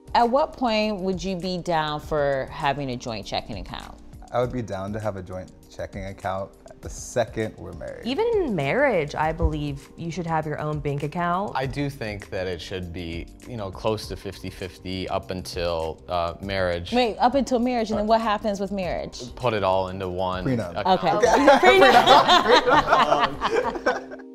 At what point would you be down for having a joint checking account? I would be down to have a joint checking account the second we're married. Even in marriage, I believe you should have your own bank account. I do think that it should be, close to 50-50 up until marriage. Wait, up until marriage, and then what happens with marriage? Put it all into one Prenup. account. Okay. Prenup.